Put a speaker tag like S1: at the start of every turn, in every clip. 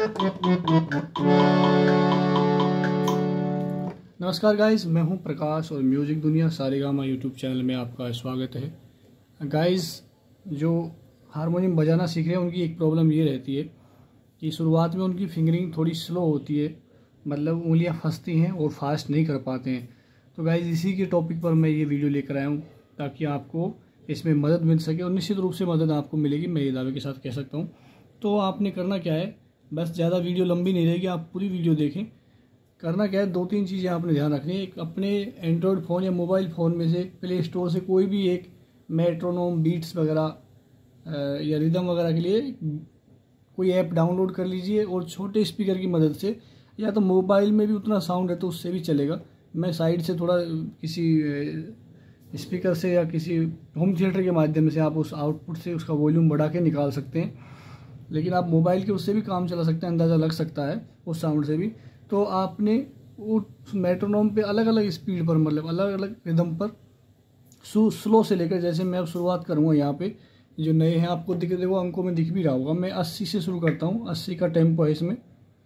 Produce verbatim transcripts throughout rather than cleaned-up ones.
S1: नमस्कार गाइस, मैं हूं प्रकाश और म्यूज़िक दुनिया सारेगामा यूट्यूब चैनल में आपका स्वागत है। गाइस, जो हारमोनियम बजाना सीख रहे हैं उनकी एक प्रॉब्लम ये रहती है कि शुरुआत में उनकी फिंगरिंग थोड़ी स्लो होती है, मतलब उंगलियां फंसती हैं और फास्ट नहीं कर पाते हैं। तो गाइस, इसी के टॉपिक पर मैं ये वीडियो लेकर आया हूँ ताकि आपको इसमें मदद मिल सके, और निश्चित रूप से मदद आपको मिलेगी, मैं ये दावे के साथ कह सकता हूँ। तो आपने करना क्या है, बस ज़्यादा वीडियो लंबी नहीं रहेगी, आप पूरी वीडियो देखें। करना क्या है, दो तीन चीज़ें आपने ध्यान रखनी है। एक, अपने एंड्रॉयड फ़ोन या मोबाइल फ़ोन में से प्ले स्टोर से कोई भी एक मेट्रोनोम, बीट्स वगैरह या रिदम वगैरह के लिए कोई ऐप डाउनलोड कर लीजिए, और छोटे स्पीकर की मदद से, या तो मोबाइल में भी उतना साउंड है तो उससे भी चलेगा। मैं साइड से थोड़ा किसी स्पीकर से या किसी होम थिएटर के माध्यम से आप उस आउटपुट से उसका वॉल्यूम बढ़ा के निकाल सकते हैं, लेकिन आप मोबाइल के उससे भी काम चला सकते हैं, अंदाज़ा लग सकता है उस साउंड से भी। तो आपने उस मेट्रोनोम पे अलग अलग स्पीड पर, मतलब अलग अलग रिदम पर, स्लो से लेकर, जैसे मैं अब शुरुआत करूँगा यहाँ पे, जो नए हैं आपको दिख देखो अंकों में दिख भी रहा होगा, मैं अस्सी से शुरू करता हूँ। अस्सी का टेम्पो है इसमें।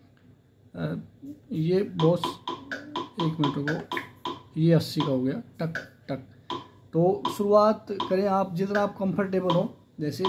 S1: ये बॉस, एक मिनट को, ये अस्सी का हो गया, टक टक। तो शुरुआत करें आप जितना आप कंफर्टेबल हो, जैसे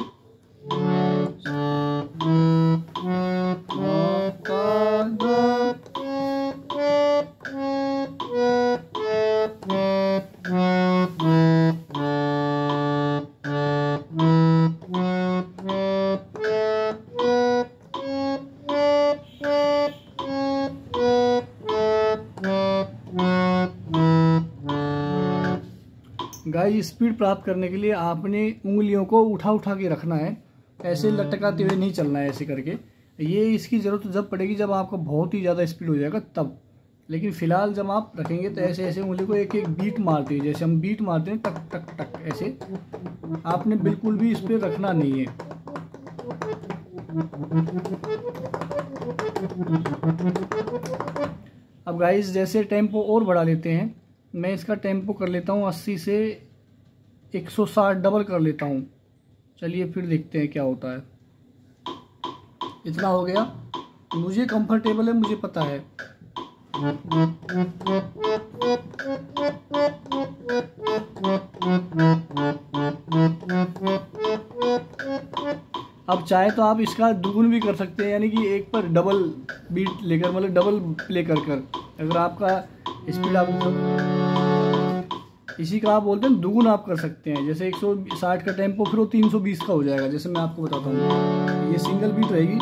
S1: गाइस, स्पीड प्राप्त करने के लिए आपने उंगलियों को उठा उठा के रखना है, ऐसे लटकाते हुए नहीं चलना है ऐसे करके। ये इसकी ज़रूरत जब पड़ेगी जब आपका बहुत ही ज़्यादा स्पीड हो जाएगा तब, लेकिन फ़िलहाल जब आप रखेंगे तो ऐसे ऐसे उंगली को एक एक बीट मारते हैं, जैसे हम बीट मारते हैं टक टक टक, ऐसे आपने बिल्कुल भी इस पर रखना नहीं है। अब गाइस, जैसे टेम्पो और बढ़ा लेते हैं, मैं इसका टेम्पो कर लेता हूँ अस्सी से एक सौ साठ डबल कर लेता हूँ। चलिए फिर देखते हैं क्या होता है। इतना हो गया, मुझे कंफर्टेबल है, मुझे पता है। अब चाहे तो आप इसका दुगुन भी कर सकते हैं, यानी कि एक पर डबल बीट लेकर, मतलब डबल प्ले कर कर, अगर आपका स्पीड आप इसी का आप बोलते हैं दुगुन आप कर सकते हैं। जैसे एक सौ साठ का टेम्पो, फिर वो तीन सौ बीस का हो जाएगा, जैसे मैं आपको बताता हूँ। ये सिंगल बीट रहेगी।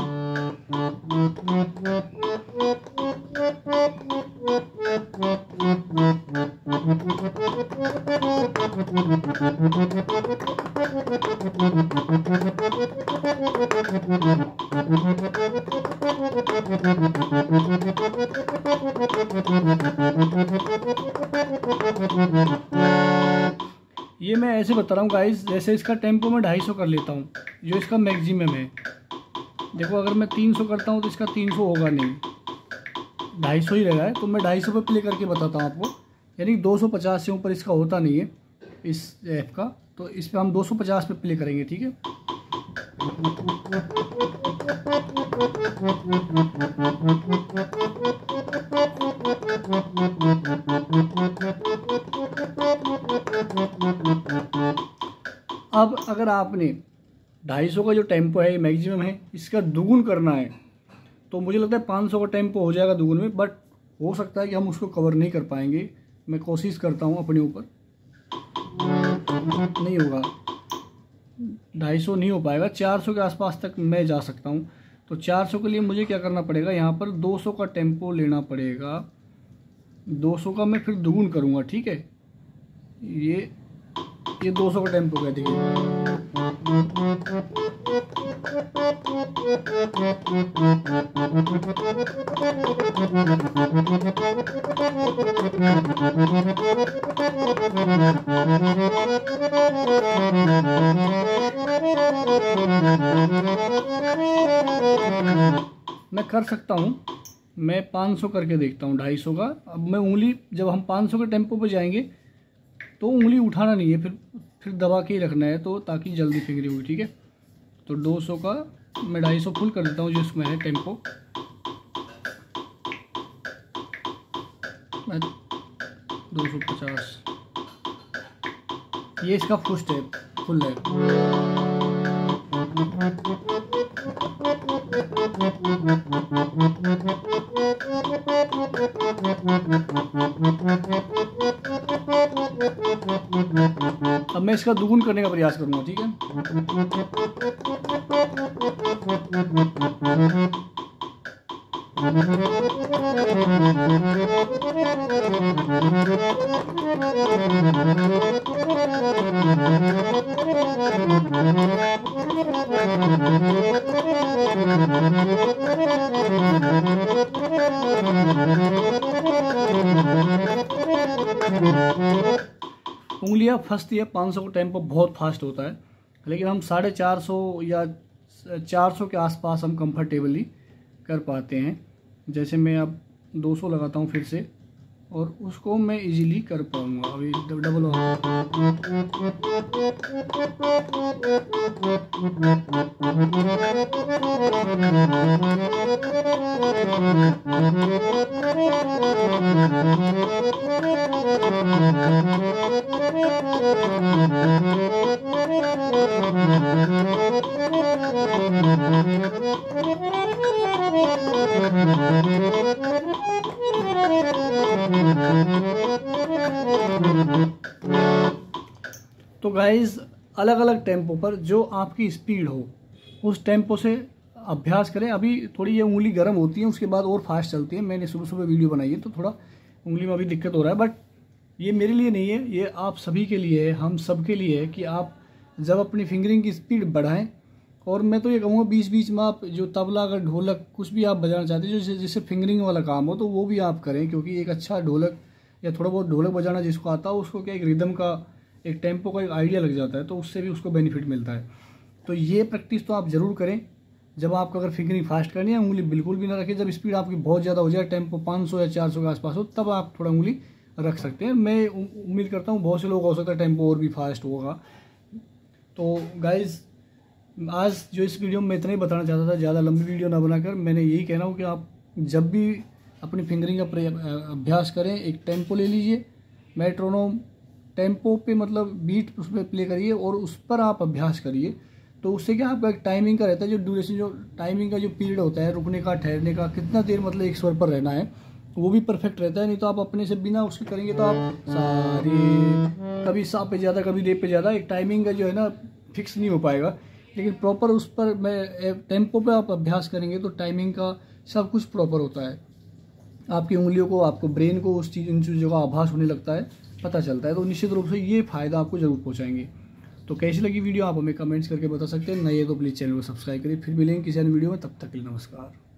S1: ये मैं ऐसे बता रहा हूँ गाइस, जैसे इसका टेम्पो मैं ढाई सौ कर लेता हूँ, जो इसका मैक्सिमम है। देखो, अगर मैं तीन सौ करता हूँ तो इसका तीन सौ होगा नहीं, ढाई सौ ही रहेगा है। तो मैं ढाई सौ पे प्ले करके बताता हूँ आपको, यानी दो सौ पचास से ऊपर इसका होता नहीं है इस ऐप का। तो इस पर हम दो सौ पचास पे प्ले करेंगे, ठीक है। अब अगर आपने ढाई सौ का जो टेम्पो है, मैक्सिमम है, इसका दुगुन करना है, तो मुझे लगता है पाँच सौ का टेम्पो हो जाएगा दुगुन में, बट हो सकता है कि हम उसको कवर नहीं कर पाएंगे। मैं कोशिश करता हूँ अपने ऊपर, नहीं होगा, ढाई सौ नहीं हो पाएगा, चार सौ के आसपास तक मैं जा सकता हूँ। तो चार सौ के लिए मुझे क्या करना पड़ेगा, यहाँ पर दो सौ का टेम्पो लेना पड़ेगा। दो सौ का मैं फिर दुगुन करूँगा, ठीक है। ये ये दो सौ का टेम्पो है, देखिए। मैं कर सकता हूँ, मैं पाँच सौ करके देखता हूँ, ढाई सौ का। अब मैं उंगली, जब हम पाँच सौ के टेम्पो पे जाएंगे तो उंगली उठाना नहीं है, फिर फिर दबा के ही रखना है, तो ताकि जल्दी फिंगरिंग होगी, ठीक है। तो दो सौ का मैं ढाई सौ फुल कर देता हूँ, जो इसमें है टेम्पो। मैं दो सौ पचास, ये इसका फुल स्टेप फुल है। अब मैं इसका दुगुन करने का प्रयास करूंगा, ठीक है। उंगलियां फंसती है। पाँच सौ का टेम्पो बहुत फास्ट होता है, लेकिन हम साढ़े चार सौ या चार सौ के आसपास हम कंफर्टेबली कर पाते हैं। जैसे मैं अब दो सौ लगाता हूँ फिर से, और उसको मैं इजीली कर पाऊँगा। अभी डबल हो तो गाइज अलग अलग टेम्पो पर जो आपकी स्पीड हो उस टेम्पो से अभ्यास करें। अभी थोड़ी ये उंगली गर्म होती है, उसके बाद और फास्ट चलती है। मैंने सुबह सुबह वीडियो बनाई है तो थोड़ा उंगली में अभी दिक्कत हो रहा है, बट ये मेरे लिए नहीं है, ये आप सभी के लिए है, हम सब के लिए है कि आप जब अपनी फिंगरिंग की स्पीड बढ़ाएं। और मैं तो ये कहूँगा बीच बीच में आप जो तबला अगर ढोलक कुछ भी आप बजाना चाहते हैं जो जिससे फिंगरिंग वाला काम हो तो वो भी आप करें, क्योंकि एक अच्छा ढोलक या थोड़ा बहुत ढोलक बजाना जिसको आता हो उसको क्या एक रिदम का एक टेम्पो का एक आइडिया लग जाता है, तो उससे भी उसको बेनिफिट मिलता है। तो ये प्रैक्टिस तो आप ज़रूर करें। जब आपको अगर फिंगरिंग फास्ट करनी है, उंगली बिल्कुल भी ना रखें। जब स्पीड आपकी बहुत ज़्यादा हो जाए, टेम्पो पाँच सौ या चार सौ के आसपास हो, तब आप थोड़ा उंगली रख सकते हैं। मैं उम्मीद करता हूँ बहुत से लोग हो सकता है टेम्पो और भी फास्ट होगा। तो गाइज़ आज जो इस वीडियो में मैं इतना ही बताना चाहता था, ज़्यादा लंबी वीडियो ना बनाकर मैंने यही कहना हूँ कि आप जब भी अपनी फिंगरिंग का अभ्यास करें, एक टेम्पो ले लीजिए, मेट्रोनोम टेम्पो पे मतलब बीट उस पर प्ले करिए और उस पर आप अभ्यास करिए। तो उससे क्या आपका एक टाइमिंग का रहता है, जो ड्यूरेशन जो टाइमिंग का जो पीरियड होता है रुकने का ठहरने का, कितना देर मतलब एक स्वर पर रहना है, वो भी परफेक्ट रहता है। नहीं तो आप अपने से बिना उसके करेंगे तो आप सारे कभी सा पे ज़्यादा कभी रे पे ज़्यादा, एक टाइमिंग का जो है ना फिक्स नहीं हो पाएगा। लेकिन प्रॉपर उस पर मैं टेम्पो पे आप अभ्यास करेंगे तो टाइमिंग का सब कुछ प्रॉपर होता है। आपकी उंगलियों को, आपको ब्रेन को उस चीज़ इन चीज़ों का आभास होने लगता है, पता चलता है। तो निश्चित रूप से ये फ़ायदा आपको ज़रूर पहुंचाएंगे। तो कैसी लगी वीडियो आप हमें कमेंट्स करके बता सकते हैं। नए तो प्लीज़ चैनल को सब्सक्राइब करिए। फिर मिलेंगे किसी अन्य वीडियो में, तब तक के लिए नमस्कार।